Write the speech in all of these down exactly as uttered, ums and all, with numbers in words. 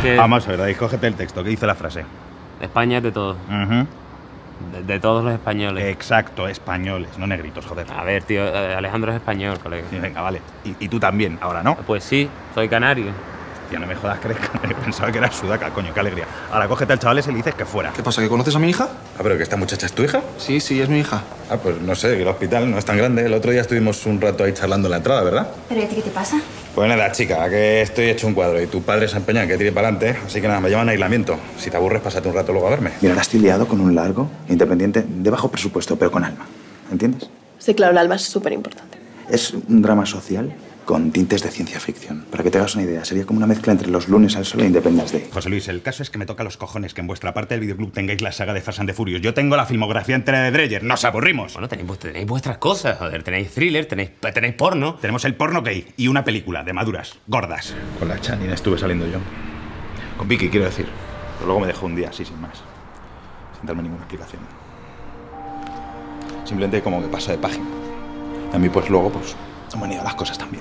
que... Vamos a ver, David, cógete el texto. ¿Qué dice la frase? España es de todos. Uh-huh. de, de todos los españoles. Exacto, españoles, no negritos, joder. A ver, tío, Alejandro es español, colega. Sí, venga, vale. Y, y tú también, ahora, ¿no? Pues sí, soy canario. Tío, no me jodas que eres canario. Pensaba que eras sudaca, coño, qué alegría. Ahora, cógete al chaval ese y le dices que fuera. ¿Qué pasa, que conoces a mi hija? Ah, pero que esta muchacha es tu hija. Sí, sí, es mi hija. Ah, pues no sé, que el hospital no es tan grande. El otro día estuvimos un rato ahí charlando en la entrada, ¿verdad? ¿Pero a ti qué te pasa? Pues nada, chica, que estoy hecho un cuadro y tu padre se empeña en que tire para adelante, así que nada, me llevan a aislamiento. Si te aburres, pásate un rato luego a verme. Mira, la estoy liado con un largo, independiente, de bajo presupuesto, pero con alma. ¿Entiendes? Sí, claro, el alma es súper importante. Es un drama social con tintes de ciencia ficción. Para que te hagas una idea, sería como una mezcla entre Los lunes al sol e Independence Day. José Luis, el caso es que me toca los cojones que en vuestra parte del videoclub tengáis la saga de Fast and the Furious. Yo tengo la filmografía entera de Dreyer. ¡Nos aburrimos! Bueno, tenéis, tenéis vuestras cosas, joder. Tenéis thriller, tenéis, tenéis porno. Tenemos el porno gay y una película de maduras, gordas. Con la Chanina estuve saliendo yo. Con Vicky, quiero decir. Pero luego me dejó un día así, sin más. Sin darme ninguna explicación. Simplemente como que pasó de página. Y a mí, pues luego, pues, no me han ido las cosas tan bien.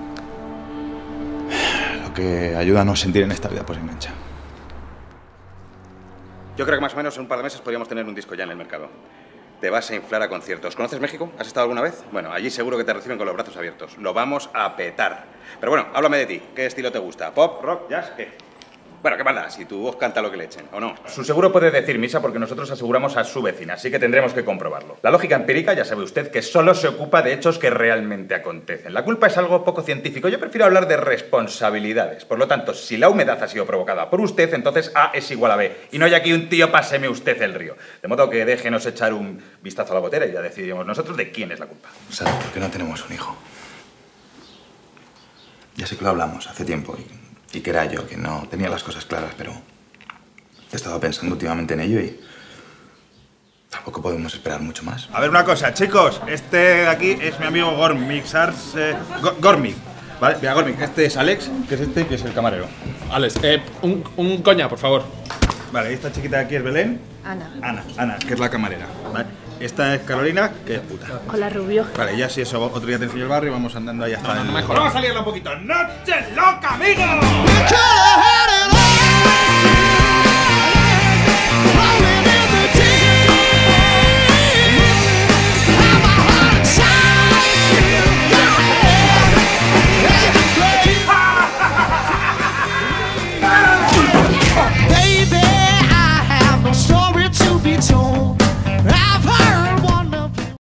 Lo que ayuda a no sentir en esta vida, pues engancha. Yo creo que más o menos en un par de meses podríamos tener un disco ya en el mercado. Te vas a inflar a conciertos. ¿Conoces México? ¿Has estado alguna vez? Bueno, allí seguro que te reciben con los brazos abiertos. Lo vamos a petar. Pero bueno, háblame de ti. ¿Qué estilo te gusta? ¿Pop, rock, jazz? ¿Qué? Bueno, ¿qué manda? Si tu voz canta lo que le echen, ¿o no? Su seguro puede decir misa porque nosotros aseguramos a su vecina, así que tendremos que comprobarlo. La lógica empírica, ya sabe usted, que solo se ocupa de hechos que realmente acontecen. La culpa es algo poco científico. Yo prefiero hablar de responsabilidades. Por lo tanto, si la humedad ha sido provocada por usted, entonces A es igual a B. Y no hay aquí un tío páseme usted el río. De modo que déjenos echar un vistazo a la gotera y ya decidiremos nosotros de quién es la culpa. ¿Sabes por qué no tenemos un hijo? Ya sé que lo hablamos hace tiempo y, y que era yo, que no tenía las cosas claras, pero he estado pensando últimamente en ello y tampoco podemos esperar mucho más. A ver, una cosa, chicos. Este de aquí es mi amigo Gormix Ars... Eh, Gormix. Vale, mira, Gormix, este es Alex, que es este, que es el camarero. Alex, eh, un, un coña, por favor. Vale, esta chiquita de aquí es Belén. Ana. Ana, Ana, que es la camarera. Vale. Esta es Carolina, que es puta. Hola, Rubio. Vale, ya si eso otro día te enseño el barrio, vamos andando ahí hasta No, no, el... mejor. Vamos a salirlo un poquito. ¡Noche loca, amigos!